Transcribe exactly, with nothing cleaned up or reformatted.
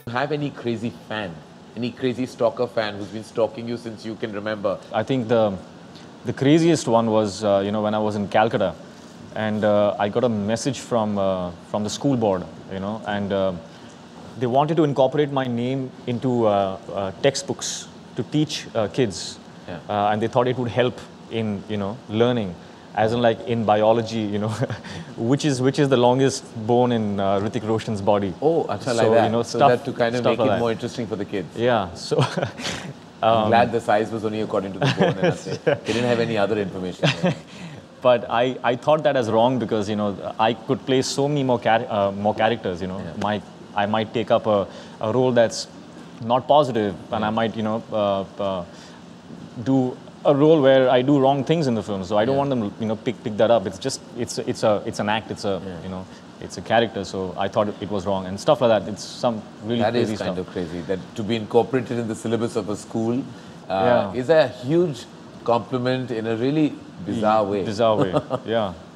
Have any crazy fan, any crazy stalker fan who's been stalking you since you can remember? I think the the craziest one was uh, you know when I was in Calcutta, and uh, I got a message from uh, from the school board, you know, and uh, they wanted to incorporate my name into uh, uh, textbooks to teach uh, kids, yeah. uh, and they thought it would help in you know learning. As in, like in biology, you know, which is which is the longest bone in uh, Hrithik Roshan's body. Oh, achha, so, like that. You know, so stuff, that to kind of make like it that. more interesting for the kids. Yeah. So um, I'm glad the size was only according to the bone. And that's it. They didn't have any other information. But I, I thought that as wrong because you know I could play so many more char uh, more characters. You know, yeah. my I might take up a, a role that's not positive, and yeah. I might you know uh, uh, do a role where I do wrong things in the film, so I don't yeah. want them to you know pick pick that up. It's just it's it's a it's an act. It's a yeah. you know it's a character. So I thought it was wrong and stuff like that. It's some really that crazy is kind stuff. of crazy that to be incorporated in the syllabus of a school uh, yeah. is a huge compliment in a really bizarre way. Bizarre way. Yeah.